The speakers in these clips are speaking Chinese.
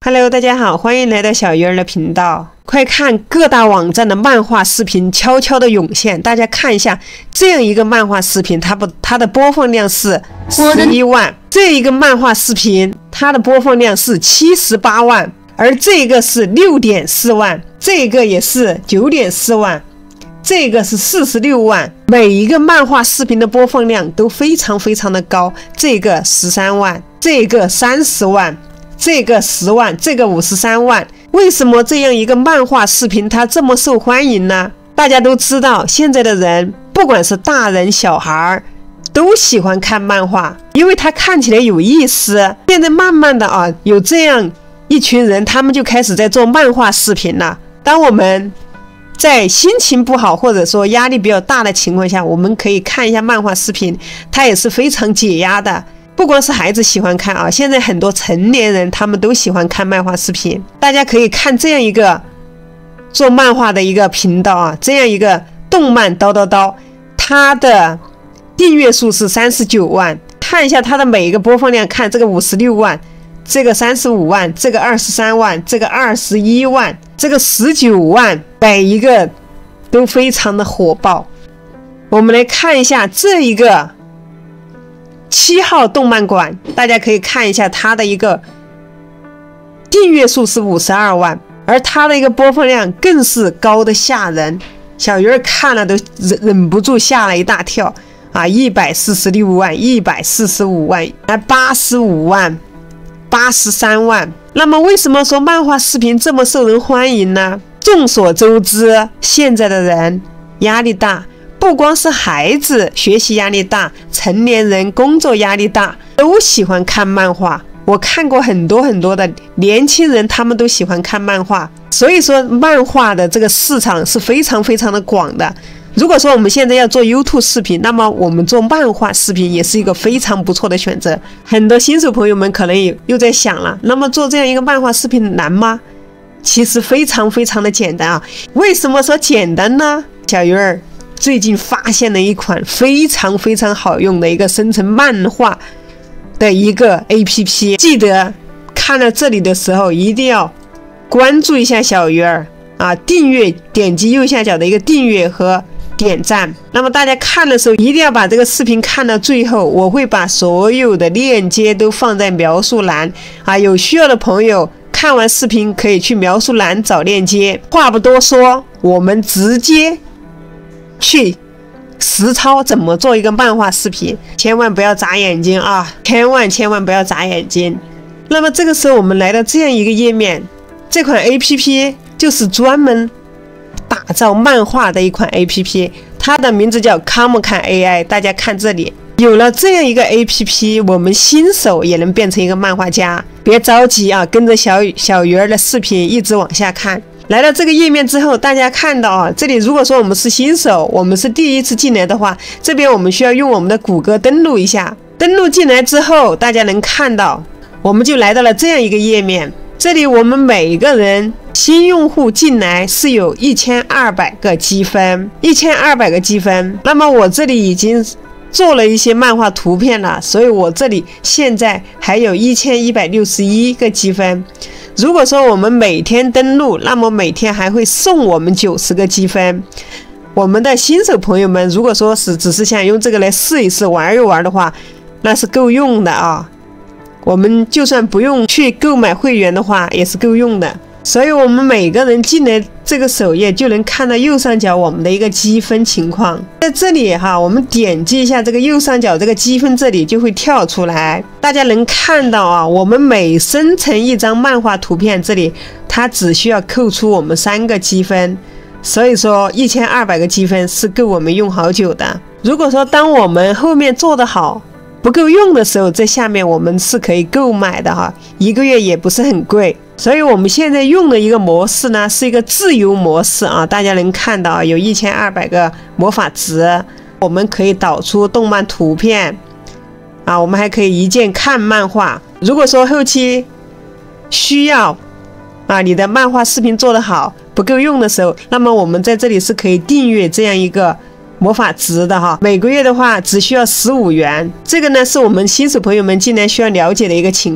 Hello， 大家好，欢迎来到小鱼儿的频道。快看各大网站的漫画视频悄悄的涌现，大家看一下这样一个漫画视频，它的播放量是11万，这一个漫画视频它的播放量是78万，而这个是6.4万，这个也是9.4万，这个是46万，每一个漫画视频的播放量都非常的高，这个13万，这个30万，这个10万，这个53万。为什么这样一个漫画视频它这么受欢迎呢？大家都知道，现在的人不管是大人小孩都喜欢看漫画，因为它看起来有意思。现在慢慢的有这样一群人，他们就开始在做漫画视频了。当我们在心情不好或者说压力比较大的情况下，我们可以看一下漫画视频，它也是非常解压的。不光是孩子喜欢看现在很多成年人他们都喜欢看漫画视频。大家可以看这样一个做漫画的一个频道这样一个动漫叨，它的订阅数是39万。看一下它的每一个播放量，看这个56万，这个35万，这个23万，这个21万，这个19万，每一个都非常的火爆。我们来看一下这一个7号动漫馆，大家可以看一下它的一个订阅数是52万，而它的一个播放量更是高的吓人，小鱼儿看了都忍不住吓了一大跳146万、145万、85万、83万。那么为什么说漫画视频这么受人欢迎呢？众所周知，现在的人压力大，不光是孩子学习压力大，成年人工作压力大，都喜欢看漫画。我看过很多的年轻人，他们都喜欢看漫画，所以说漫画的这个市场是非常的广的。如果说我们现在要做 YouTube 视频，那么我们做漫画视频也是一个非常不错的选择。很多新手朋友们可能又在想了，那么做这样一个漫画视频难吗？其实非常的简单为什么说简单呢？小鱼儿最近发现了一款非常好用的一个生成漫画的一个 APP， 记得看到这里的时候一定要关注一下小鱼儿订阅，点击右下角的一个订阅和点赞。那么大家看的时候一定要把这个视频看到最后，我会把所有的链接都放在描述栏有需要的朋友看完视频可以去描述栏找链接。话不多说，我们直接去实操怎么做一个漫画视频，千万不要眨眼睛千万不要眨眼睛。那么这个时候我们来到这样一个页面，这款 APP 就是专门打造漫画的一款 APP， 它的名字叫 Comic AI。 大家看这里，有了这样一个 APP， 我们新手也能变成一个漫画家。别着急跟着小鱼儿的视频一直往下看。来到这个页面之后，大家看到这里如果说我们是新手，我们是第一次进来的话，这边我们需要用我们的谷歌登录一下。登录进来之后，大家能看到我们就来到了这样一个页面。这里我们每个人新用户进来是有1200个积分，1200个积分。那么我这里已经做了一些漫画图片了，所以我这里现在还有1161个积分。如果说我们每天登录，那么每天还会送我们90个积分。我们的新手朋友们如果说只是想用这个来试一试玩一玩的话，那是够用的我们就算不用去购买会员的话也是够用的。所以我们每个人进来这个首页就能看到右上角我们的一个积分情况。在这里我们点击一下这个右上角这个积分，这里就会跳出来，大家能看到我们每生成一张漫画图片，这里它只需要扣除我们3个积分，所以说1200个积分是够我们用好久的。如果说当我们后面做得好不够用的时候，在下面我们是可以购买的1个月也不是很贵。所以我们现在用的一个模式呢是一个自由模式大家能看到有1200个魔法值，我们可以导出动漫图片我们还可以一键看漫画。如果说后期需要你的漫画视频做得好不够用的时候，那么我们在这里是可以订阅这样一个魔法值的每个月的话只需要15元。这个呢是我们新手朋友们进来需要了解的一个情况。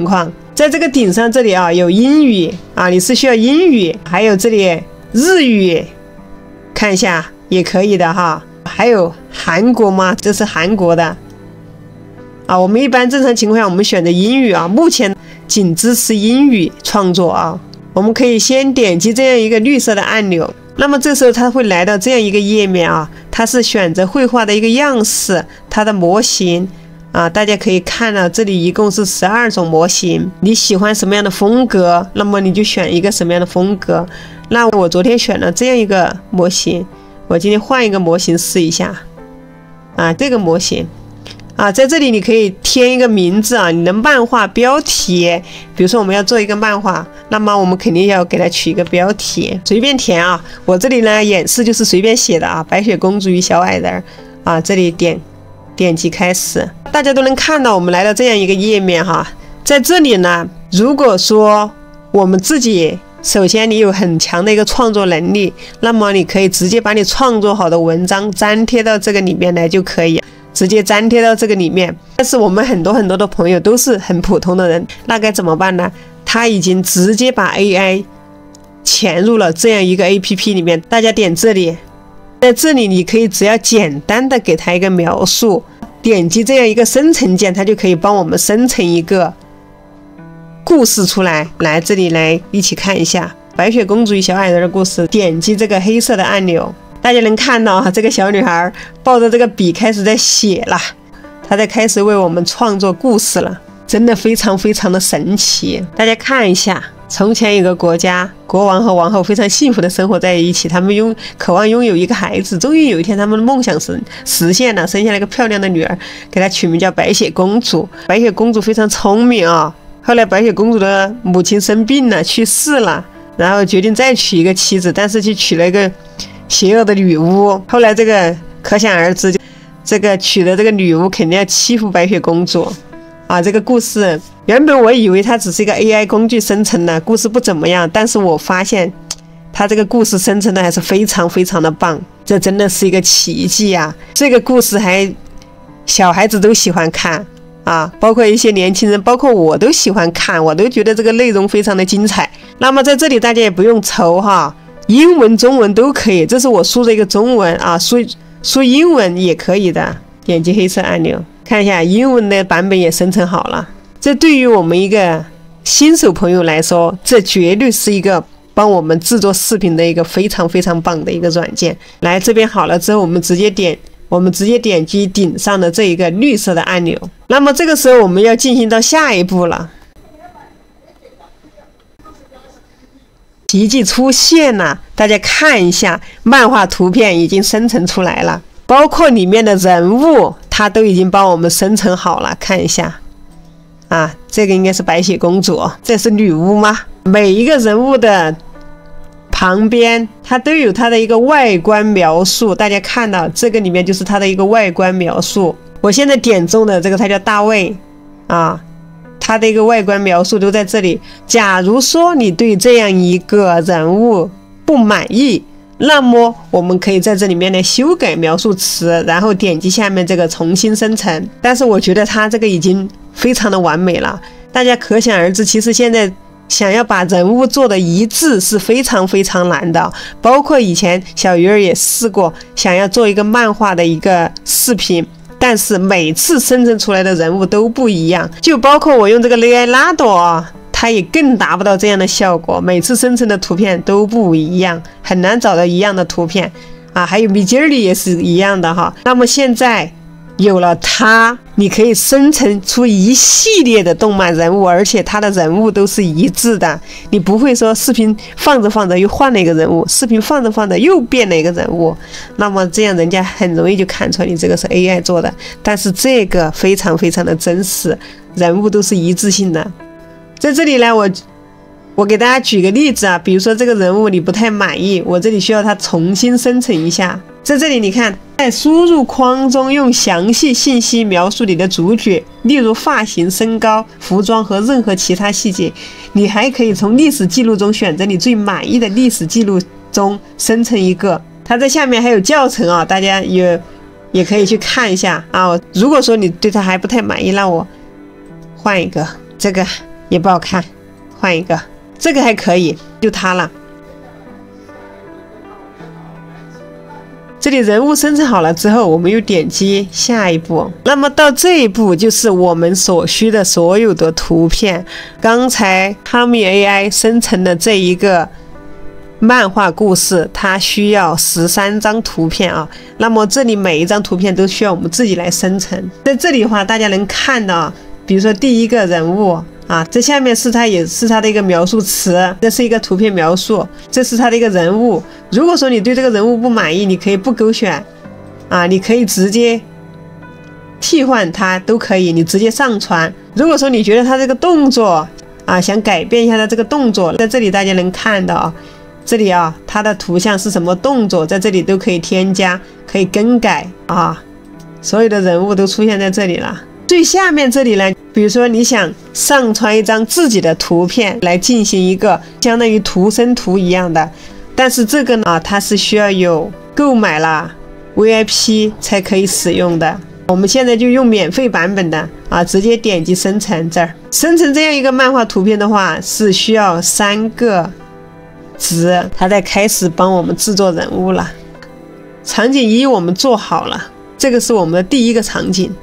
在这个顶上这里啊有英语啊，你是需要英语，还有这里日语，看一下也可以的哈。还有韩国吗？这是韩国的啊。我们一般正常情况下我们选择英语啊，目前仅支持英语创作啊。我们可以先点击这样一个绿色的按钮，那么这时候它会来到这样一个页面啊，它是选择绘画的一个样式，它的模型啊，大家可以看到这里一共是12种模型，你喜欢什么样的风格，那么你就选一个什么样的风格。那我昨天选了这样一个模型，我今天换一个模型试一下啊，这个模型啊，在这里你可以填一个名字啊，你的漫画标题，比如说我们要做一个漫画，那么我们肯定要给它取一个标题，随便填啊。我这里呢演示就是随便写的啊，白雪公主与小矮人啊，这里点击开始，大家都能看到我们来到这样一个页面哈。在这里呢，如果说我们自己首先你有很强的一个创作能力，那么你可以直接把你创作好的文章粘贴到这个里面来就可以，直接粘贴到这个里面。但是我们很多的朋友都是很普通的人，那该怎么办呢？他已经直接把 AI 潜入了这样一个 APP 里面，大家点这里，在这里你可以只要简单的给他一个描述，点击这样一个生成键，它就可以帮我们生成一个故事出来。来这里来一起看一下白雪公主与小矮人的故事，点击这个黑色的按钮，大家能看到这个小女孩抱着这个笔开始在写了，她在开始为我们创作故事了，真的非常的神奇。大家看一下，从前有个国家，国王和王后非常幸福的生活在一起，他们渴望拥有一个孩子，终于有一天他们的梦想实现了，生下了一个漂亮的女儿，给她取名叫白雪公主。白雪公主非常聪明啊，后来白雪公主的母亲生病了，去世了，然后决定再娶一个妻子，但是去娶了一个邪恶的女巫。后来这个可想而知，这个娶的这个女巫肯定要欺负白雪公主啊。这个故事原本我以为它只是一个 AI 工具生成的，故事不怎么样，但是我发现它这个故事生成的还是非常的棒，这真的是一个奇迹啊。这个故事还小孩子都喜欢看啊，包括一些年轻人，包括我都喜欢看，我都觉得这个内容非常的精彩。那么在这里大家也不用愁哈，英文中文都可以，这是我输的一个中文啊，输英文也可以的。点击黑色按钮，看一下英文的版本也生成好了。这对于我们一个新手朋友来说，这绝对是一个帮我们制作视频的一个非常棒的一个软件。来这边好了之后，我们直接点击顶上的这一个绿色的按钮。那么这个时候我们要进行到下一步了，奇迹出现了，大家看一下，漫画图片已经生成出来了，包括里面的人物它都已经帮我们生成好了，看一下啊，这个应该是白雪公主，这是女巫吗？每一个人物的旁边它都有它的一个外观描述，大家看到这个里面就是它的一个外观描述。我现在点中的这个它叫大卫啊，它的一个外观描述都在这里。假如说你对这样一个人物不满意，那么我们可以在这里面来修改描述词，然后点击下面这个重新生成。但是我觉得它这个已经非常的完美了，大家可想而知，其实现在想要把人物做的一致是非常难的。包括以前小鱼儿也试过，想要做一个漫画的一个视频，但是每次生成出来的人物都不一样，就包括我用这个雷埃拉多，它也更达不到这样的效果，每次生成的图片都不一样，很难找到一样的图片啊。还有米吉尔里也是一样的哈。那么现在有了它，你可以生成出一系列的动漫人物，而且它的人物都是一致的，你不会说视频放着又换了一个人物，视频放着又变了一个人物，那么这样人家很容易就看出来你这个是 AI 做的。但是这个非常的真实，人物都是一致性的。在这里呢，我给大家举个例子啊，比如说这个人物你不太满意，我这里需要它重新生成一下。在这里你看，在输入框中用详细信息描述你的主角，例如发型、身高、服装和任何其他细节。你还可以从历史记录中选择你最满意的历史记录中生成一个。它在下面还有教程啊，大家也可以去看一下啊。如果说你对它还不太满意，让我换一个，这个也不好看，换一个，这个还可以，就它了。这里人物生成好了之后，我们又点击下一步。那么到这一步就是我们所需的所有的图片。刚才哈密 AI 生成的这一个漫画故事，它需要13张图片啊。那么这里每一张图片都需要我们自己来生成。在这里的话，大家能看到，比如说第一个人物。这下面是也是它的一个描述词，这是一个图片描述，这是它的一个人物。如果说你对这个人物不满意，你可以不勾选，你可以直接替换它都可以，你直接上传。如果说你觉得它这个动作想改变一下它这个动作，在这里大家能看到这里它的图像是什么动作，在这里都可以添加，可以更改所有的人物都出现在这里了。最下面这里呢，比如说你想上传一张自己的图片来进行一个相当于图生图一样的，但是这个呢，它是需要有购买了 VIP 才可以使用的。我们现在就用免费版本的直接点击生成，这儿生成这样一个漫画图片的话，是需要3个值，它在开始帮我们制作人物了。场景1我们做好了，这个是我们的第一个场景。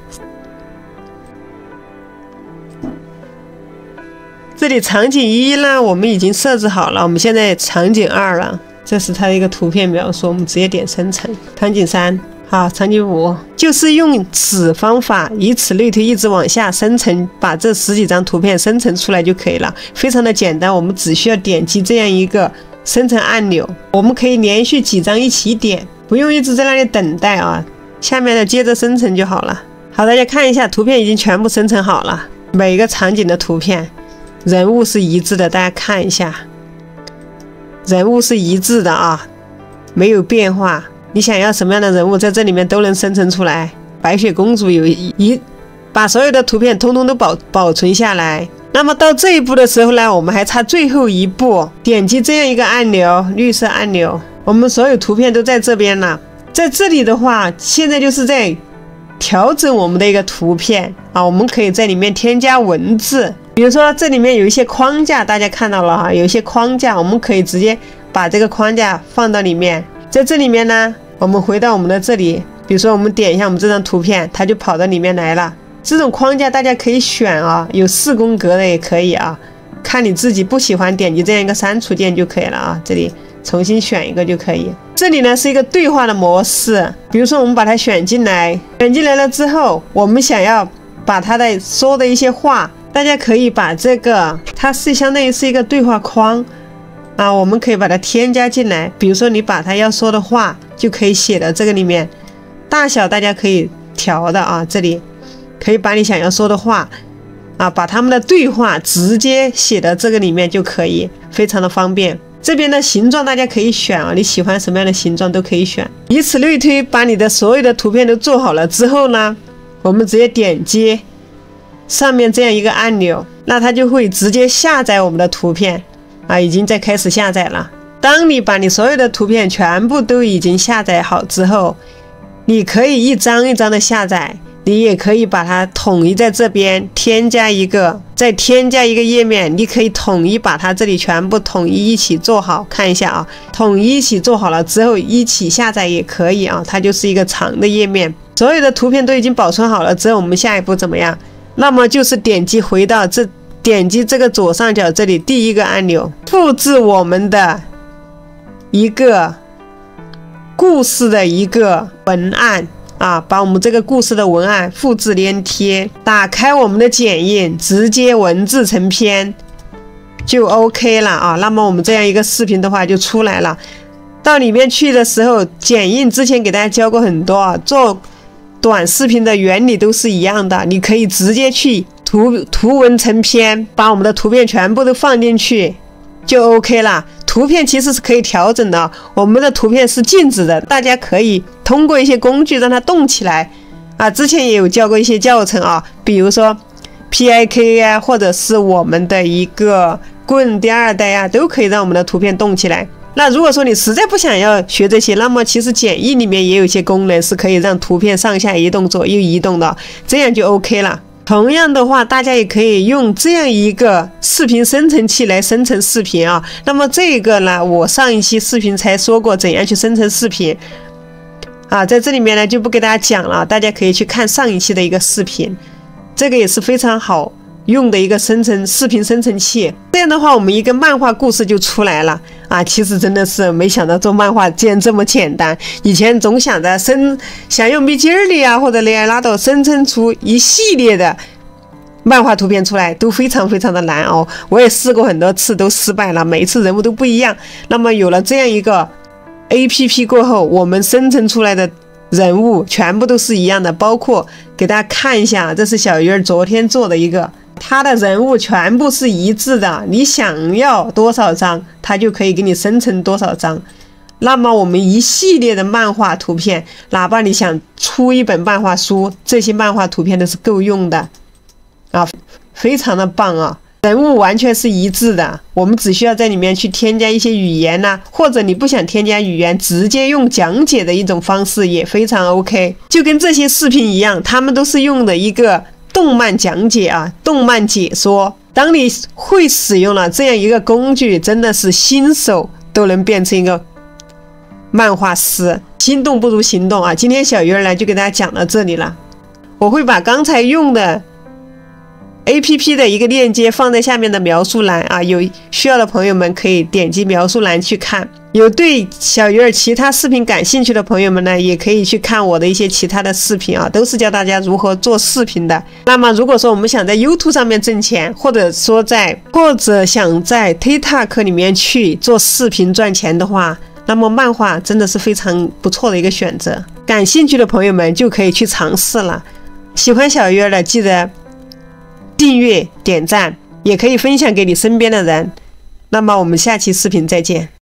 这里场景1呢，我们已经设置好了，我们现在场景2了，这是它的一个图片描述，我们直接点生成。场景3，好，场景5，就是用此方法，以此类推，一直往下生成，把这10几张图片生成出来就可以了，非常的简单。我们只需要点击这样一个生成按钮，我们可以连续几张一起点，不用一直在那里等待下面的接着生成就好了。好，大家看一下，图片已经全部生成好了，每个场景的图片。人物是一致的，大家看一下，人物是一致的没有变化。你想要什么样的人物，在这里面都能生成出来。白雪公主把所有的图片通通都保存下来。那么到这一步的时候呢，我们还差最后一步，点击这样一个按钮，绿色按钮，我们所有图片都在这边了。在这里的话，现在就是在调整我们的一个图片我们可以在里面添加文字。比如说这里面有一些框架，大家看到了有一些框架，我们可以直接把这个框架放到里面。在这里面呢，我们回到我们的这里，比如说我们点一下我们这张图片，它就跑到里面来了。这种框架大家可以选有4宫格的也可以看你自己不喜欢，点击这样一个删除键就可以了这里重新选一个就可以。这里呢是一个对话的模式，比如说我们把它选进来了之后，我们想要把它的说的一些话，大家可以把这个，它是相当于是一个对话框我们可以把它添加进来。比如说你把它要说的话就可以写到这个里面，大小大家可以调的这里可以把你想要说的话把他们的对话直接写到这个里面就可以，非常的方便。这边的形状大家可以选你喜欢什么样的形状都可以选。以此类推，把你的所有的图片都做好了之后呢，我们直接点击上面这样一个按钮，那它就会直接下载我们的图片已经在开始下载了。当你把你所有的图片全部都已经下载好之后，你可以一张一张的下载，你也可以把它统一在这边再添加一个页面，你可以统一把它这里全部统一一起做好。看一下统一一起做好了之后一起下载也可以它就是一个长的页面。所有的图片都已经保存好了之后，我们下一步怎么样？那么就是点击这个左上角这里第一个按钮，复制我们的一个故事的一个文案把我们这个故事的文案复制粘贴，打开我们的剪映，直接文字成片就 OK 了那么我们这样一个视频的话就出来了。到里面去的时候，剪映之前给大家教过很多做短视频的原理都是一样的，你可以直接去图文成片，把我们的图片全部都放进去就 OK 了。图片其实是可以调整的，我们的图片是静止的，大家可以通过一些工具让它动起来之前也有教过一些教程比如说 PIK 或者是我们的一个棍第2代都可以让我们的图片动起来。那如果说你实在不想要学这些，那么其实剪映里面也有一些功能是可以让图片上下移动左右移动的，这样就 OK 了。 同样的话，大家也可以用这样一个视频生成器来生成视频啊。那么这个呢，我上一期视频才说过怎样去生成视频啊，在这里面呢就不给大家讲了，大家可以去看上一期的一个视频，这个也是非常好用的一个视频生成器。这样的话，我们一个漫画故事就出来了啊！其实真的是没想到做漫画竟然这么简单。以前总想着想用Midjourney啊或者Leonardo生成出一系列的漫画图片出来，都非常非常的难哦。我也试过很多次，都失败了，每一次人物都不一样。那么有了这样一个 APP 过后，我们生成出来的人物全部都是一样的，包括给大家看一下，这是小鱼儿昨天做的一个。它的人物全部是一致的，你想要多少张，它就可以给你生成多少张。那么我们一系列的漫画图片，哪怕你想出一本漫画书，这些漫画图片都是够用的啊，非常的棒啊！人物完全是一致的，我们只需要在里面去添加一些语言呐，或者你不想添加语言，直接用讲解的一种方式也非常 OK。就跟这些视频一样，他们都是用的一个动漫讲解啊，动漫解说。当你会使用了这样一个工具，真的是新手都能变成一个漫画师。心动不如行动啊！今天小鱼儿呢就给大家讲到这里了，我会把刚才用的 APP 的一个链接放在下面的描述栏啊，有需要的朋友们可以点击描述栏去看。有对小鱼儿其他视频感兴趣的朋友们呢，也可以去看我的一些其他的视频啊，都是教大家如何做视频的。那么如果说我们想在 YouTube 上面挣钱，或者想在 TikTok 里面去做视频赚钱的话，那么漫画真的是非常不错的一个选择。感兴趣的朋友们就可以去尝试了。喜欢小鱼儿的记得订阅、点赞，也可以分享给你身边的人。那么我们下期视频再见。